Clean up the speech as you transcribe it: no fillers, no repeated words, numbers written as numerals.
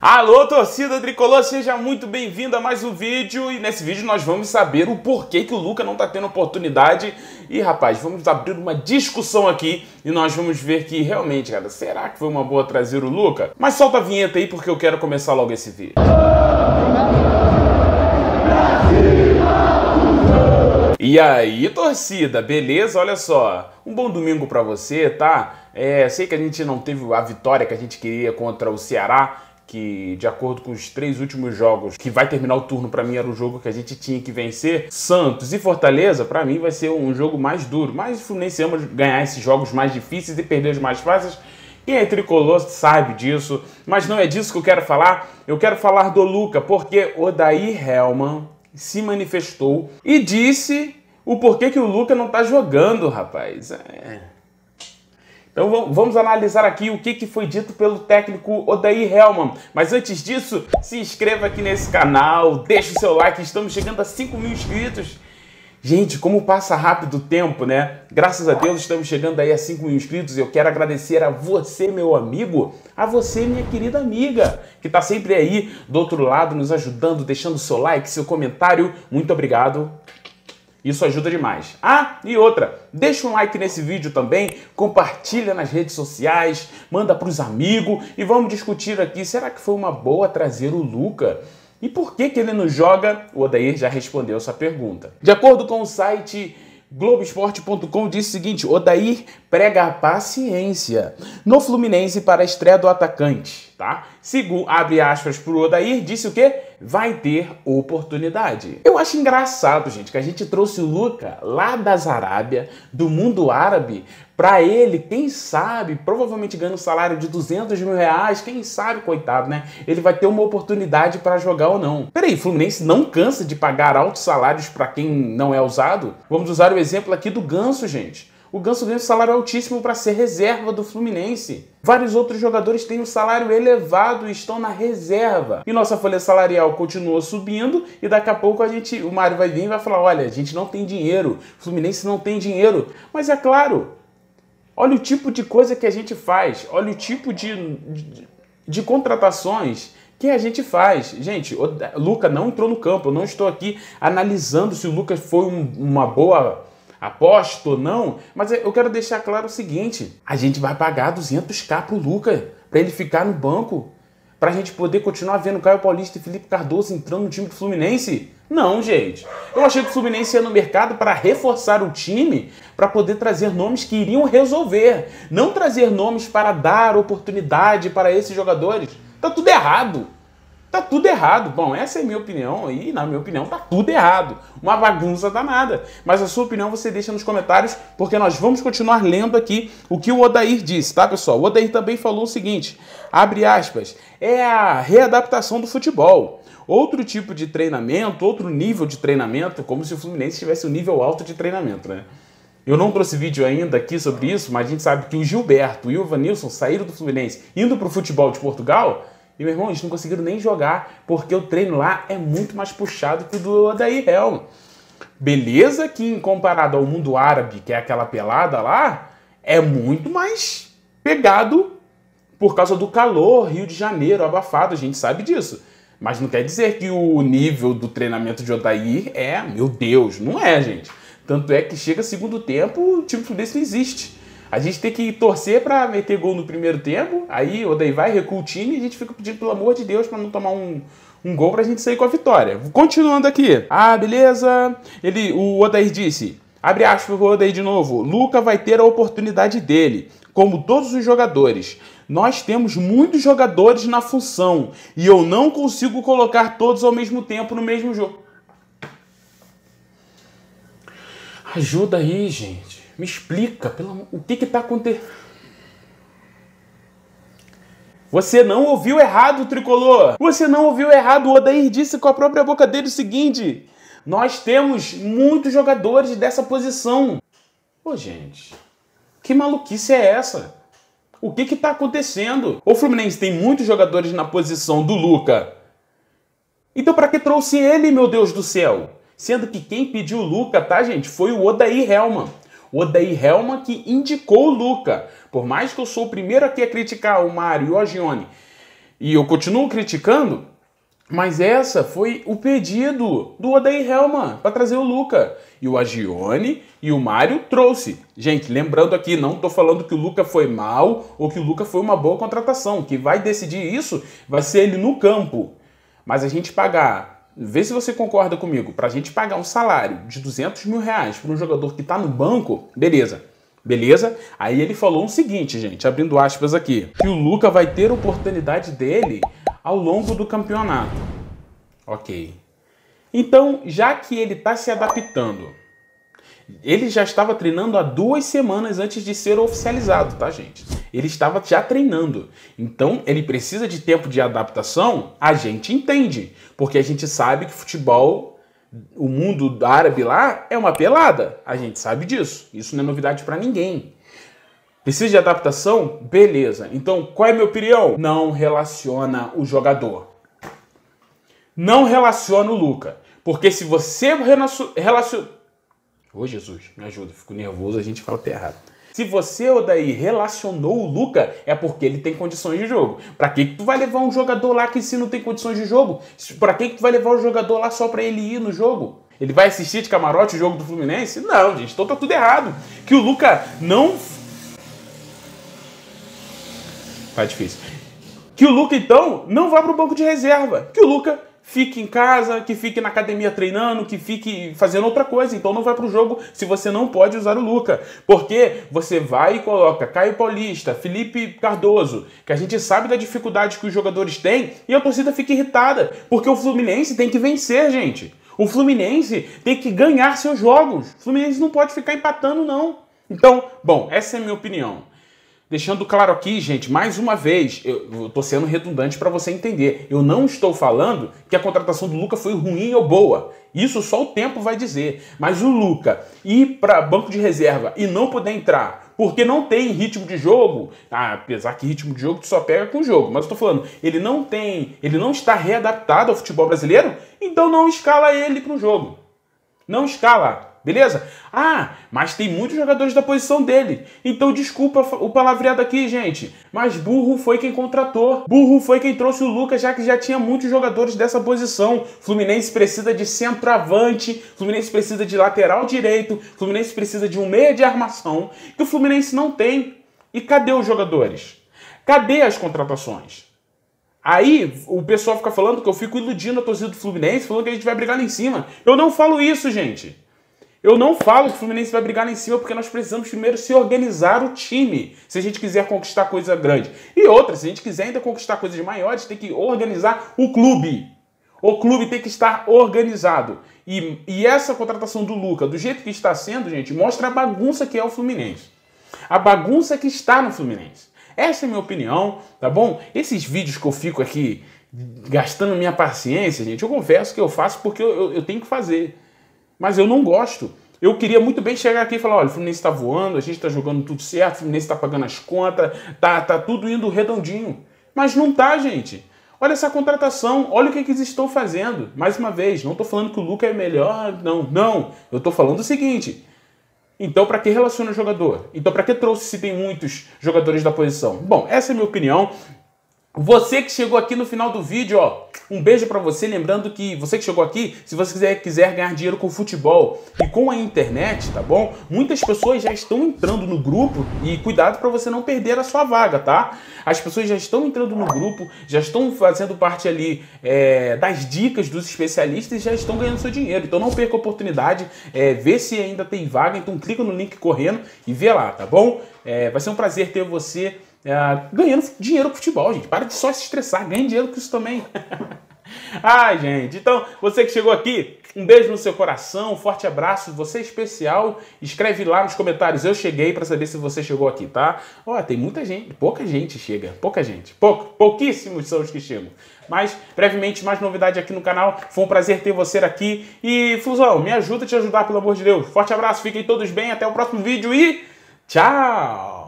Alô, torcida tricolor, seja muito bem-vindo a mais um vídeo. E nesse vídeo nós vamos saber o porquê que o Lucca não tá tendo oportunidade. E rapaz, vamos abrir uma discussão aqui e nós vamos ver que realmente, cara, será que foi uma boa trazer o Lucca? Mas solta a vinheta aí porque eu quero começar logo esse vídeo. E aí, torcida, beleza? Olha só, um bom domingo pra você, tá? Sei que a gente não teve a vitória que a gente queria contra o Ceará, que de acordo com os 3 últimos jogos, que vai terminar o turno, pra mim era o jogo que a gente tinha que vencer. Santos e Fortaleza, pra mim vai ser um jogo mais duro, mas o Fluminense ama ganhar esses jogos mais difíceis e perder os mais fáceis. Quem é tricolor sabe disso, mas não é disso que eu quero falar. Eu quero falar do Lucca, porque Odair Hellmann se manifestou e disse o porquê que o Lucca não tá jogando, rapaz. Então vamos analisar aqui o que foi dito pelo técnico Odair Hellmann. Mas antes disso, se inscreva aqui nesse canal, deixa o seu like, estamos chegando a 5 mil inscritos. Gente, como passa rápido o tempo, né? Graças a Deus estamos chegando aí a 5 mil inscritos. Eu quero agradecer a você, meu amigo, a você, minha querida amiga, que tá sempre aí do outro lado nos ajudando, deixando seu like, seu comentário. Muito obrigado. Isso ajuda demais. Ah, e outra, deixa um like nesse vídeo também, compartilha nas redes sociais, manda para os amigos e vamos discutir aqui, será que foi uma boa trazer o Lucca? E por que ele não joga? O Odair já respondeu essa pergunta. De acordo com o site Globoesporte.com, diz o seguinte: Odair prega a paciência no Fluminense para a estreia do atacante, tá? Segundo, abre aspas pro Odair, disse o quê? Vai ter oportunidade. Eu acho engraçado, gente, que a gente trouxe o Lucca lá das Arábia, do mundo árabe, pra ele, quem sabe, provavelmente ganhando um salário de 200 mil reais, quem sabe, coitado, né? Ele vai ter uma oportunidade pra jogar ou não. Peraí, o Fluminense não cansa de pagar altos salários pra quem não é usado? Vamos usar o exemplo aqui do Ganso, gente. O Ganso ganha um salário altíssimo para ser reserva do Fluminense. Vários outros jogadores têm um salário elevado e estão na reserva. E nossa folha salarial continua subindo e daqui a pouco o Mário vai vir e vai falar: olha, a gente não tem dinheiro, o Fluminense não tem dinheiro. Mas é claro, olha o tipo de coisa que a gente faz, olha o tipo de contratações que a gente faz. Gente, o Lucca não entrou no campo, eu não estou aqui analisando se o Lucca foi uma boa aposta ou não, mas eu quero deixar claro o seguinte: a gente vai pagar 200k pro Lucca, para ele ficar no banco, pra gente poder continuar vendo Caio Paulista e Felipe Cardoso entrando no time do Fluminense? Não, gente. Eu achei que o Fluminense ia no mercado para reforçar o time, para poder trazer nomes que iriam resolver, não trazer nomes para dar oportunidade para esses jogadores. Tá tudo errado. Tá tudo errado. Bom, essa é a minha opinião e, na minha opinião, tá tudo errado. Uma bagunça danada. Mas a sua opinião você deixa nos comentários, porque nós vamos continuar lendo aqui o que o Odair disse, tá, pessoal? O Odair também falou o seguinte, abre aspas, é a readaptação do futebol. Outro tipo de treinamento, outro nível de treinamento, como se o Fluminense tivesse um nível alto de treinamento, né? Eu não trouxe vídeo ainda aqui sobre isso, mas a gente sabe que o Gilberto e o Evanilson saíram do Fluminense indo pro futebol de Portugal. E, meu irmão, eles não conseguiram nem jogar, porque o treino lá é muito mais puxado que o do Odair Hellmann. Beleza que, comparado ao mundo árabe, que é aquela pelada lá, é muito mais pegado por causa do calor, Rio de Janeiro, abafado, a gente sabe disso. Mas não quer dizer que o nível do treinamento de Odair meu Deus, não é, gente. Tanto é que chega segundo tempo, o time Fluminense não existe. A gente tem que torcer para meter gol no primeiro tempo, aí o Odair vai, recua o time e a gente fica pedindo, pelo amor de Deus, para não tomar um gol pra gente sair com a vitória. Continuando aqui. Ah, beleza. O Odair disse, abre aspas pro Odair de novo, Lucca vai ter a oportunidade dele, como todos os jogadores. Nós temos muitos jogadores na função e eu não consigo colocar todos ao mesmo tempo no mesmo jogo. Ajuda aí, gente. Me explica, o que tá acontecendo? Você não ouviu errado, tricolor. Você não ouviu errado. O Odair disse com a própria boca dele o seguinte: nós temos muitos jogadores dessa posição. Pô, gente, que maluquice é essa? O que tá acontecendo? O Fluminense tem muitos jogadores na posição do Lucca. Então pra que trouxe ele, meu Deus do céu? Sendo que quem pediu o Lucca, tá, gente, foi o Odair Hellmann. O Odair Hellmann que indicou o Lucca. Por mais que eu sou o primeiro aqui a criticar o Mário e o Agione, E eu continuo criticando, mas essa foi o pedido do Odair Hellmann para trazer o Luca. E o Agione e o Mário trouxe. Gente, lembrando aqui, não estou falando que o Luca foi mal ou que o Luca foi uma boa contratação. Quem vai decidir isso vai ser ele no campo. Mas a gente pagar, vê se você concorda comigo, para a gente pagar um salário de 200 mil reais para um jogador que está no banco, beleza. Beleza? Aí ele falou o seguinte, gente, abrindo aspas aqui, que o Luca vai ter oportunidade dele ao longo do campeonato. Ok. Então, já que ele está se adaptando, ele já estava treinando há 2 semanas antes de ser oficializado, tá, gente? Ele estava já treinando. Então, ele precisa de tempo de adaptação, a gente entende. Porque a gente sabe que futebol, o mundo árabe lá, é uma pelada. A gente sabe disso. Isso não é novidade para ninguém. Precisa de adaptação? Beleza. Então, qual é a minha opinião? Não relaciona o jogador. Não relaciona o Luca. Porque se você relaciona... Ô Jesus, me ajuda, fico nervoso, a gente fala até errado. Se você, Odair, relacionou o Luca, é porque ele tem condições de jogo. Pra que tu vai levar um jogador lá que se não tem condições de jogo? Pra que tu vai levar o jogador lá só pra ele ir no jogo? Ele vai assistir de camarote o jogo do Fluminense? Não, gente, então tá tudo errado. Que o Luca não... Tá difícil. Que o Luca, então, não vá pro banco de reserva. Que o Luca fique em casa, que fique na academia treinando, que fique fazendo outra coisa. Então não vai pro jogo se você não pode usar o Luca. Porque você vai e coloca Caio Paulista, Felipe Cardoso, que a gente sabe da dificuldade que os jogadores têm, e a torcida fica irritada. Porque o Fluminense tem que vencer, gente. O Fluminense tem que ganhar seus jogos. O Fluminense não pode ficar empatando, não. Então, bom, essa é a minha opinião. Deixando claro aqui, gente, mais uma vez, eu tô sendo redundante para você entender. Eu não estou falando que a contratação do Luca foi ruim ou boa. Isso só o tempo vai dizer. Mas o Luca ir para banco de reserva e não poder entrar porque não tem ritmo de jogo, apesar que ritmo de jogo tu só pega com o jogo, mas eu tô falando, ele não está readaptado ao futebol brasileiro, então não escala ele pro jogo. Não escala. Beleza? Mas tem muitos jogadores da posição dele. Então desculpa o palavreado aqui, gente. Mas burro foi quem contratou. Burro foi quem trouxe o Lucas, já que já tinha muitos jogadores dessa posição. Fluminense precisa de centroavante. Fluminense precisa de lateral direito. Fluminense precisa de um meia de armação. Que o Fluminense não tem. E cadê os jogadores? Cadê as contratações? Aí o pessoal fica falando que eu fico iludindo a torcida do Fluminense, falando que a gente vai brigar lá em cima. Eu não falo isso, gente. Eu não falo que o Fluminense vai brigar lá em cima porque nós precisamos primeiro se organizar o time, se a gente quiser conquistar coisa grande. E outra, se a gente quiser ainda conquistar coisas maiores, tem que organizar o clube. O clube tem que estar organizado. E essa contratação do Luca, do jeito que está sendo, gente, mostra a bagunça que é o Fluminense. A bagunça que está no Fluminense. Essa é a minha opinião, tá bom? Esses vídeos que eu fico aqui gastando minha paciência, gente, eu confesso que eu faço porque eu tenho que fazer. Mas eu não gosto. Eu queria muito bem chegar aqui e falar, olha, o Fluminense está voando, a gente está jogando tudo certo, o Fluminense está pagando as contas, tá tudo indo redondinho. Mas não tá, gente. Olha essa contratação, olha o que eles estão fazendo. Mais uma vez, não estou falando que o Luca é melhor, não. Eu estou falando o seguinte, então para que relaciona o jogador? Então para que trouxe se tem muitos jogadores da posição? Bom, essa é a minha opinião. Você que chegou aqui no final do vídeo, ó, um beijo pra você, lembrando que você que chegou aqui, se você quiser ganhar dinheiro com futebol e com a internet, tá bom? Muitas pessoas já estão entrando no grupo e cuidado pra você não perder a sua vaga, tá? As pessoas já estão entrando no grupo, já estão fazendo parte ali das dicas dos especialistas e já estão ganhando seu dinheiro. Então não perca a oportunidade, vê se ainda tem vaga, então clica no link correndo e vê lá, tá bom? Vai ser um prazer ter você ganhando dinheiro com futebol, gente. Para de só se estressar, ganhe dinheiro com isso também. Ai, gente, então, você que chegou aqui, um beijo no seu coração, um forte abraço, você é especial, escreve lá nos comentários, eu cheguei, para saber se você chegou aqui, tá? Ó, tem muita gente, pouca gente chega, pouquíssimos são os que chegam. Mas, brevemente, mais novidade aqui no canal, foi um prazer ter você aqui, e, Flusão, me ajuda a te ajudar, pelo amor de Deus. Forte abraço, fiquem todos bem, até o próximo vídeo e tchau!